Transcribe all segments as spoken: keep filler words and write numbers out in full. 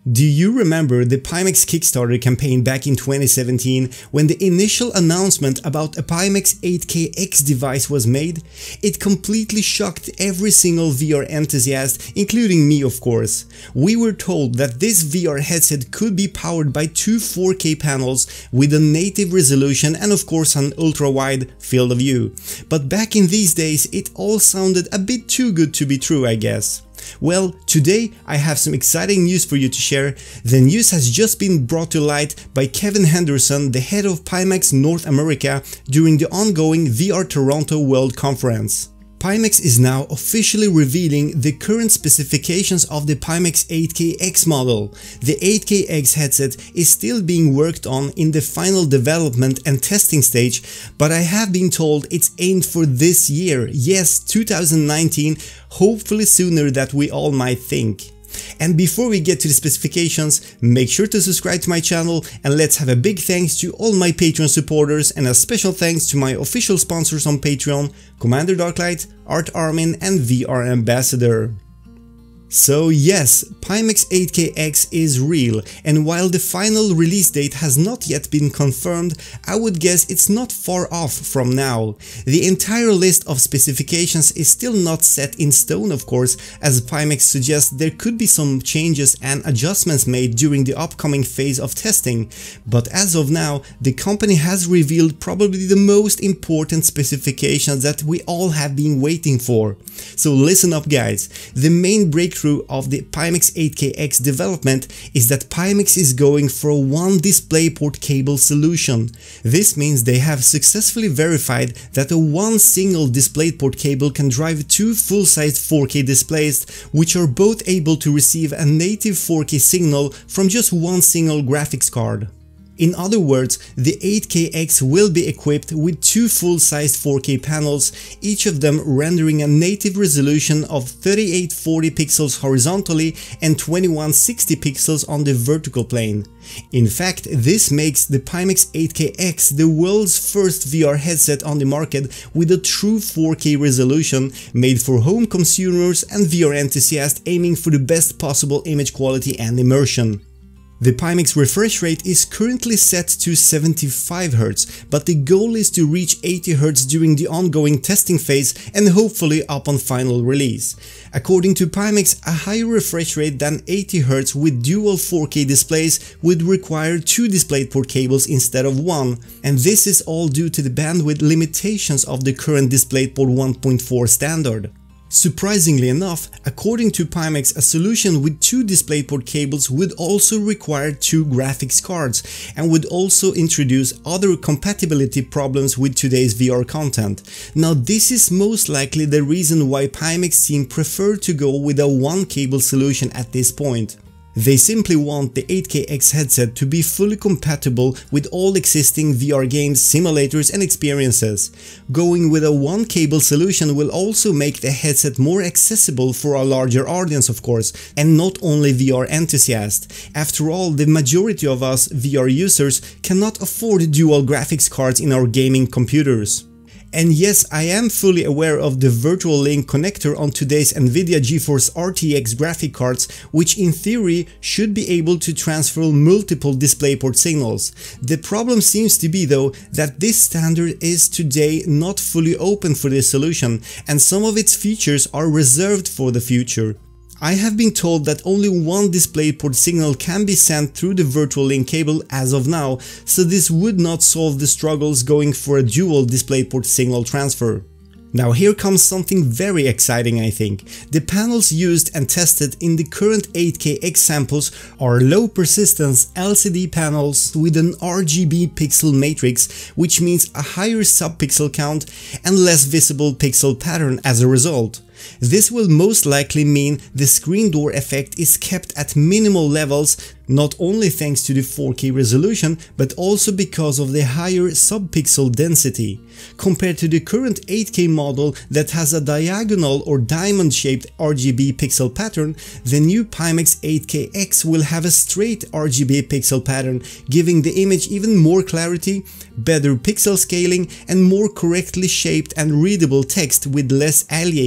Do you remember the Pimax Kickstarter campaign back in twenty seventeen when the initial announcement about a Pimax eight K X device was made? It completely shocked every single V R enthusiast, including me of course. We were told that this V R headset could be powered by two four K panels with a native resolution and of course an ultra-wide field of view. But back in these days it all sounded a bit too good to be true, I guess. Well, today I have some exciting news for you to share. The news has just been brought to light by Kevin Henderson, the head of Pimax North America, during the ongoing V R Toronto World Conference. Pimax is now officially revealing the current specifications of the Pimax eight K X model. The eight K X headset is still being worked on in the final development and testing stage, but I have been told it's aimed for this year, yes, two thousand nineteen, hopefully sooner than we all might think. And before we get to the specifications, make sure to subscribe to my channel, and let's have a big thanks to all my Patreon supporters and a special thanks to my official sponsors on Patreon, Commander Darklight, Art Armin and V R Ambassador. So yes, Pimax eight K X is real, and while the final release date has not yet been confirmed, I would guess it's not far off from now. The entire list of specifications is still not set in stone of course, as Pimax suggests there could be some changes and adjustments made during the upcoming phase of testing, but as of now, the company has revealed probably the most important specifications that we all have been waiting for. So listen up guys, the main breakthrough of the Pimax eight K X development is that Pimax is going for a one DisplayPort cable solution. This means they have successfully verified that a one single DisplayPort cable can drive two full-sized four K displays, which are both able to receive a native four K signal from just one single graphics card. In other words, the eight K X will be equipped with two full-sized four K panels, each of them rendering a native resolution of thirty-eight forty pixels horizontally and twenty-one sixty pixels on the vertical plane. In fact, this makes the Pimax eight K X the world's first V R headset on the market with a true four K resolution, made for home consumers and V R enthusiasts aiming for the best possible image quality and immersion. The Pimax refresh rate is currently set to seventy-five hertz, but the goal is to reach eighty hertz during the ongoing testing phase and hopefully upon final release. According to Pimax, a higher refresh rate than eighty hertz with dual four K displays would require two DisplayPort cables instead of one, and this is all due to the bandwidth limitations of the current DisplayPort one point four standard. Surprisingly enough, according to Pimax, a solution with two DisplayPort cables would also require two graphics cards and would also introduce other compatibility problems with today's V R content. Now this is most likely the reason why Pimax team prefer to go with a one cable solution at this point. They simply want the eight K X headset to be fully compatible with all existing V R games, simulators and experiences. Going with a one cable solution will also make the headset more accessible for a larger audience of course, and not only V R enthusiasts. After all, the majority of us V R users cannot afford dual graphics cards in our gaming computers. And yes, I am fully aware of the virtual link connector on today's NVIDIA GeForce R T X graphic cards, which in theory should be able to transfer multiple DisplayPort signals. The problem seems to be though that this standard is today not fully open for this solution, and some of its features are reserved for the future. I have been told that only one DisplayPort signal can be sent through the virtual link cable as of now, so this would not solve the struggles going for a dual DisplayPort signal transfer. Now here comes something very exciting I think. The panels used and tested in the current eight K X samples are low persistence L C D panels with an R G B pixel matrix, which means a higher sub-pixel count and less visible pixel pattern as a result. This will most likely mean the screen door effect is kept at minimal levels, not only thanks to the four K resolution, but also because of the higher sub-pixel density. Compared to the current eight K model that has a diagonal or diamond-shaped R G B pixel pattern, the new Pimax eight K X will have a straight R G B pixel pattern, giving the image even more clarity, better pixel scaling, and more correctly shaped and readable text with less aliasing.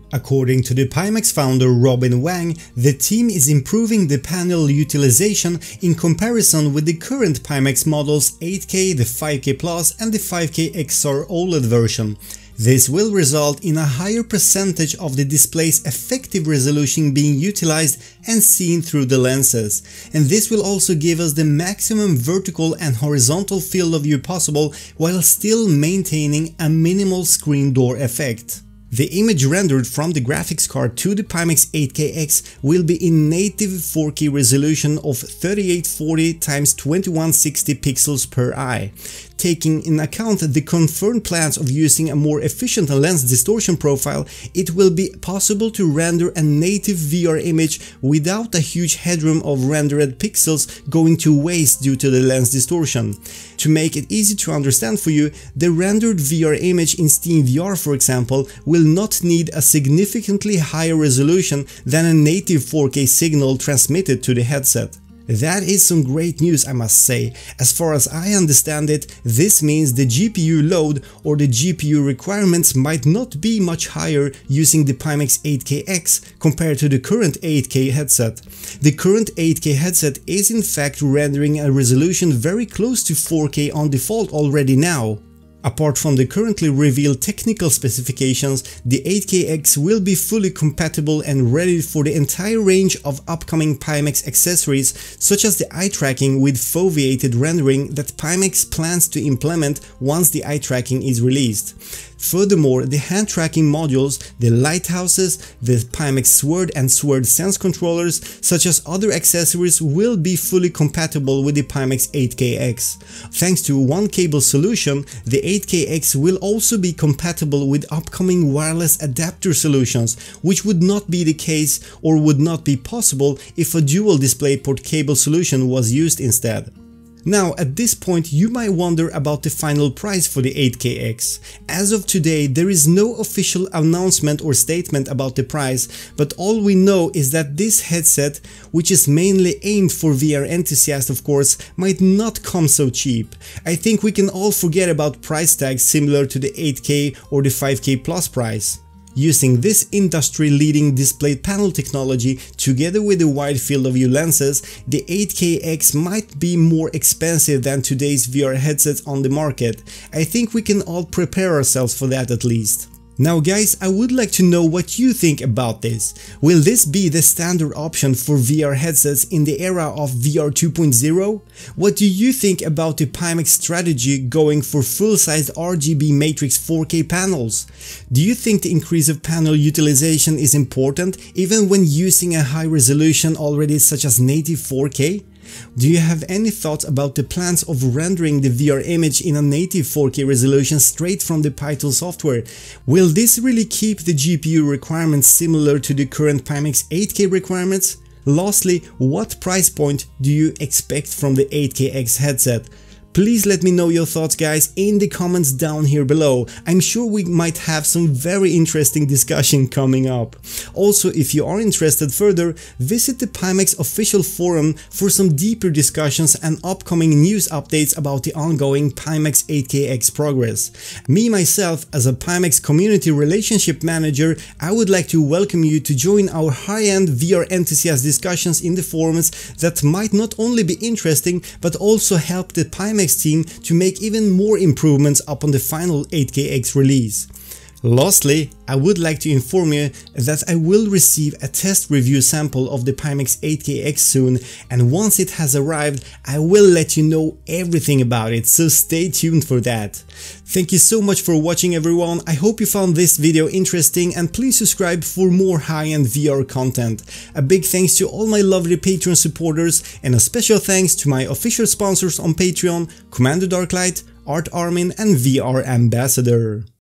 According to the Pimax founder Robin Wang, the team is improving the panel utilization in comparison with the current Pimax models eight K, the five K Plus and the five K X R OLED version. This will result in a higher percentage of the display's effective resolution being utilized and seen through the lenses, and this will also give us the maximum vertical and horizontal field of view possible while still maintaining a minimal screen door effect. The image rendered from the graphics card to the Pimax eight K X will be in native four K resolution of thirty-eight forty by twenty-one sixty pixels per eye. Taking in account the confirmed plans of using a more efficient lens distortion profile, it will be possible to render a native V R image without a huge headroom of rendered pixels going to waste due to the lens distortion. To make it easy to understand for you, the rendered V R image in Steam V R, for example, will not need a significantly higher resolution than a native four K signal transmitted to the headset. That is some great news, I must say. As far as I understand it, this means the G P U load or the G P U requirements might not be much higher using the Pimax eight K X compared to the current eight K headset. The current eight K headset is in fact rendering a resolution very close to four K on default already now. Apart from the currently revealed technical specifications, the eight K X will be fully compatible and ready for the entire range of upcoming Pimax accessories, such as the eye tracking with foveated rendering that Pimax plans to implement once the eye tracking is released. Furthermore, the hand tracking modules, the lighthouses, the Pimax Sword and Sword Sense controllers, such as other accessories, will be fully compatible with the Pimax eight K X. Thanks to one cable solution, the eight K X will also be compatible with upcoming wireless adapter solutions, which would not be the case or would not be possible if a dual DisplayPort cable solution was used instead. Now, at this point you might wonder about the final price for the eight K X. As of today, there is no official announcement or statement about the price, but all we know is that this headset, which is mainly aimed for V R enthusiasts of course, might not come so cheap. I think we can all forget about price tags similar to the eight K or the five K Plus price. Using this industry-leading display panel technology together with the wide field of view lenses, the eight K X might be more expensive than today's V R headsets on the market. I think we can all prepare ourselves for that at least. Now guys, I would like to know what you think about this. Will this be the standard option for V R headsets in the era of V R two point oh? What do you think about the Pimax strategy going for full-sized R G B matrix four K panels? Do you think the increase of panel utilization is important even when using a high resolution already such as native four K? Do you have any thoughts about the plans of rendering the V R image in a native four K resolution straight from the Python software? Will this really keep the G P U requirements similar to the current Pimax eight K requirements? Lastly, what price point do you expect from the eight K X headset? Please let me know your thoughts guys in the comments down here below. I'm sure we might have some very interesting discussion coming up. Also, if you are interested further, visit the Pimax official forum for some deeper discussions and upcoming news updates about the ongoing Pimax eight K X progress. Me myself, as a Pimax community relationship manager, I would like to welcome you to join our high-end V R enthusiast discussions in the forums that might not only be interesting but also help the Pimax team to make even more improvements upon the final eight K X release. Lastly, I would like to inform you that I will receive a test review sample of the Pimax eight K X soon, and once it has arrived, I will let you know everything about it, so stay tuned for that. Thank you so much for watching everyone. I hope you found this video interesting, and please subscribe for more high-end V R content. A big thanks to all my lovely Patreon supporters, and a special thanks to my official sponsors on Patreon, Commander Darklight, Art Armin and V R Ambassador.